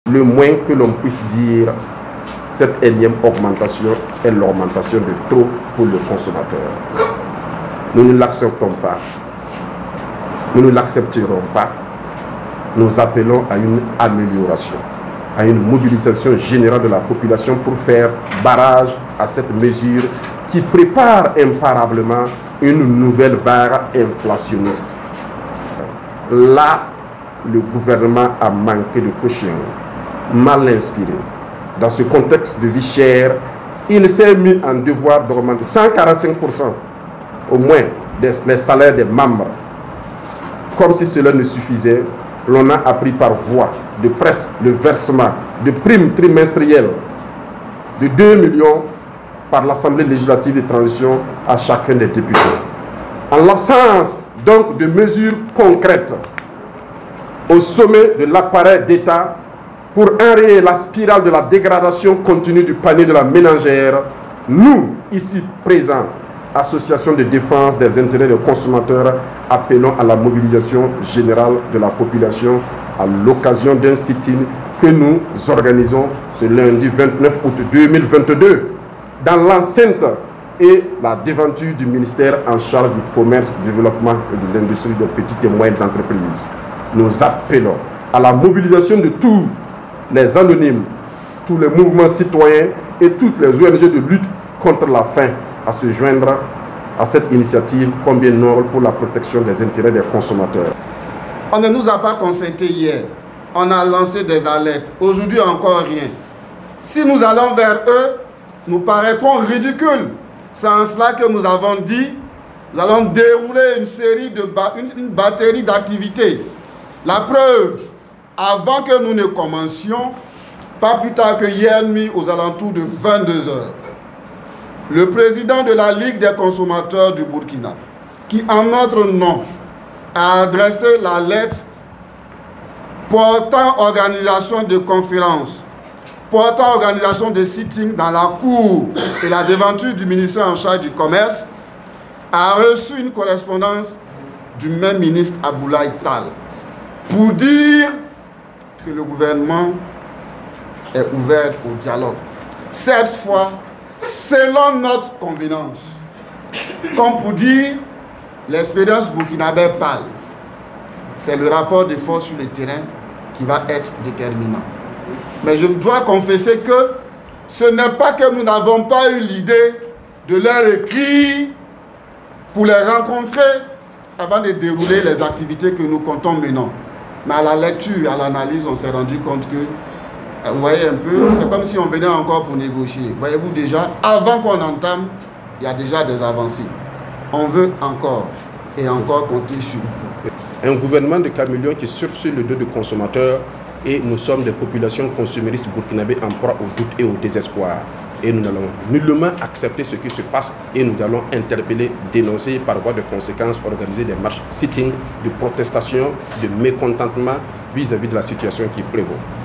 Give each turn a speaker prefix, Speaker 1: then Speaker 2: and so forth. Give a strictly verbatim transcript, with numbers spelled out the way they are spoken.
Speaker 1: Le moins que l'on puisse dire, cette énième augmentation est l'augmentation de trop pour le consommateur. Nous ne l'acceptons pas. Nous ne l'accepterons pas. Nous appelons à une amélioration, à une mobilisation générale de la population pour faire barrage à cette mesure qui prépare imparablement une nouvelle vague inflationniste. Là, le gouvernement a manqué de caution, mal inspiré. Dans ce contexte de vie chère, il s'est mis en devoir d'augmenter cent quarante-cinq pour cent au moins des, les salaires des membres. Comme si cela ne suffisait, l'on a appris par voie de presse le versement de primes trimestrielles de deux millions par l'Assemblée législative de transition à chacun des députés. En l'absence donc de mesures concrètes au sommet de l'appareil d'État pour enrayer la spirale de la dégradation continue du panier de la ménagère, nous, ici présents, Association de défense des intérêts des consommateurs, appelons à la mobilisation générale de la population à l'occasion d'un sit-in que nous organisons ce lundi vingt-neuf août deux mille vingt-deux dans l'enceinte et la devanture du ministère en charge du commerce, du développement et de l'industrie des petites et moyennes entreprises. Nous appelons à la mobilisation de tous les anonymes, tous les mouvements citoyens et toutes les O N G de lutte contre la faim à se joindre à cette initiative combien noble pour la protection des intérêts des consommateurs.
Speaker 2: On ne nous a pas consulté hier. On a lancé des alertes. Aujourd'hui, encore rien. Si nous allons vers eux, nous paraîtrons ridicules. C'est en cela que nous avons dit, nous allons dérouler une série de ba une, une batterie d'activités. La preuve, avant que nous ne commencions, pas plus tard que hier nuit aux alentours de vingt-deux heures, le président de la Ligue des consommateurs du Burkina, qui en notre nom a adressé la lettre portant organisation de conférences, portant organisation de sittings dans la cour et la devanture du ministère en charge du commerce, a reçu une correspondance du même ministre Aboulaye Tal pour dire que le gouvernement est ouvert au dialogue. Cette fois, selon notre convenance, comme pour dire, l'expérience burkinabé parle. C'est le rapport de force sur le terrain qui va être déterminant. Mais je dois confesser que ce n'est pas que nous n'avons pas eu l'idée de leur écrire pour les rencontrer avant de dérouler les activités que nous comptons maintenant. Mais à la lecture, à l'analyse, on s'est rendu compte que, vous voyez un peu, c'est comme si on venait encore pour négocier. Voyez-vous déjà, avant qu'on entame, il y a déjà des avancées. On veut encore et encore compter sur vous.
Speaker 1: Un gouvernement de caméléons qui surfe sur le dos des consommateurs et nous sommes des populations consuméristes burkinabés en proie au doute et au désespoir. Et nous n'allons nullement accepter ce qui se passe et nous allons interpeller, dénoncer, par voie de conséquence, organiser des marches, sit-ins, de protestation, de mécontentement vis-à-vis de la situation qui prévaut.